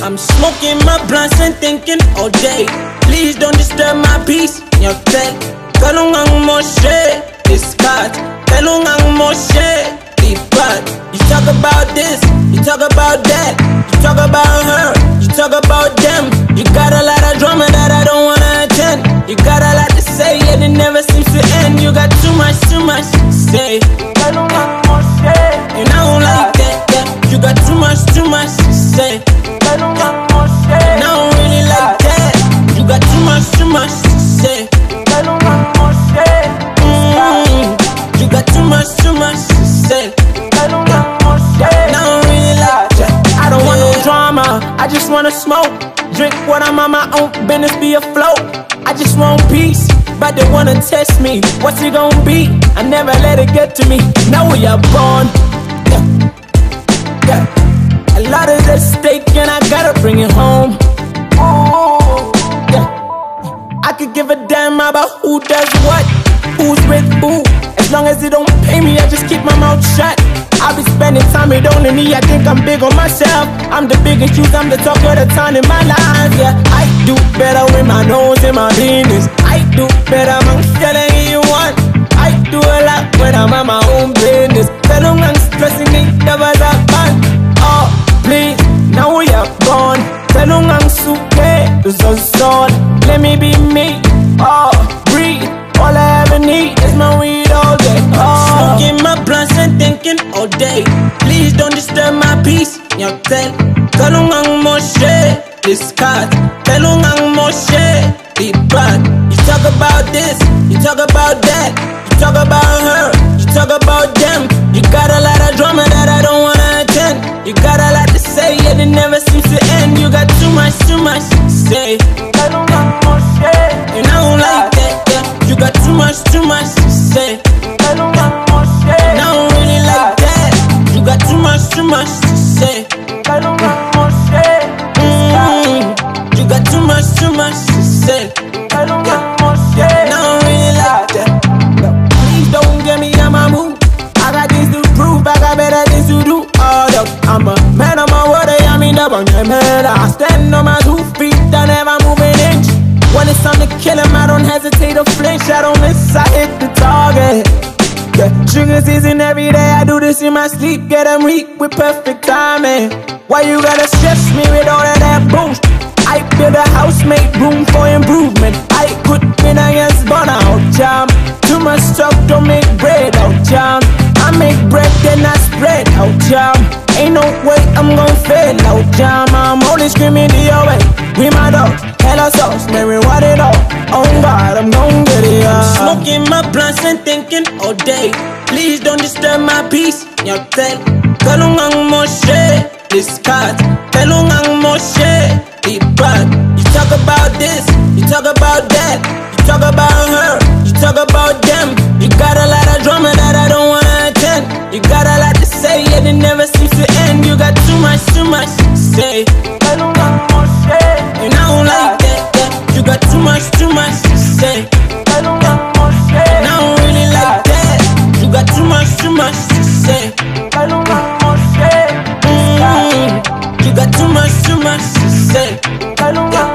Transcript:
I'm smoking my blunts and thinking all day. Please don't disturb my peace. Nyakte, kalungang mo shit. It's cut. Kalungang mo shit. But you talk about this, you talk about that, you talk about her, you talk about them. You got a lot of drama that I don't wanna attend. You got a lot to say and it never seems to end. You got too much to say. And I don't like that, yeah. You got too much to say. And I don't really like that. You got too much to say. You got too much to say. I don't want no drama, I just wanna smoke. Drink when I'm on my own business, be afloat. I just want peace, but they wanna test me. What's it gonna be? I never let it get to me. Now we are born. Yeah. A lot is at stake and I gotta bring it home. Yeah. I could give a damn about who does what, who's with who. As long as it don't pay me, I just keep my mouth shut. I be spending time with only me, I think I'm big on myself. I'm the biggest shoes, I'm the talk of the town in my life, yeah. I do better with my nose in my business. I do better, I'm telling you what. I do a lot when I'm on my own business. Tell them I'm stressing me, never that fun. Oh, please, now we are gone. Tell them I'm super, so son. Let me be me, oh, breathe. All I ever need is my weed all day. Oh. Smoking my blunts and thinking all day. Please don't disturb my peace. Nyakte, kalungang mo shit. This cut, kalungang mo shit. But you talk about this, you talk about that, you talk about her, you talk about them. You got a lot of drama that I don't wanna attend. You got a lot to say and it never seems to end. You got too much to say. And I don't like that, yeah. You got too much to say. And I don't really like that. You got too much to say. You got too much to say. And I don't really like that. Please don't get me on my move. I got things to prove, I got better things to do. Oh, look, I'm a man on my word, I mean up on your man. I stand on my 2 feet, I never move an inch. When it's time to kill him, I don't hesitate or flinch. I don't miss, I hit the target. Yeah, sugar season every day, I do this in my sleep. Get them weak with perfect timing. Why you gotta stress me with all of that boost? I build a house, make room for improvement. I could win against burnout, jam. Too much stuff, don't make bread out, jam. I make bread, then I spread out, jam. Ain't no way I'm gon' fail out, jam. I'm only screaming the way. We my dog, hella sauce, man, we want it all. Oh God, I'm gon' get it up. Smoking my blunts and thinking all day. Please don't disturb my peace. Nyakte, kalungang mo shit. This cut, kalungang mo shit. But you talk about this, you talk about that, you talk about her, you talk about them. You got a lot of drama that I don't wanna attend. You got a lot to say and it never seems to end. You got too much to say. And I don't like that, yeah. You got too much to say. And I don't really like that. You got too much to say. You got too much to say.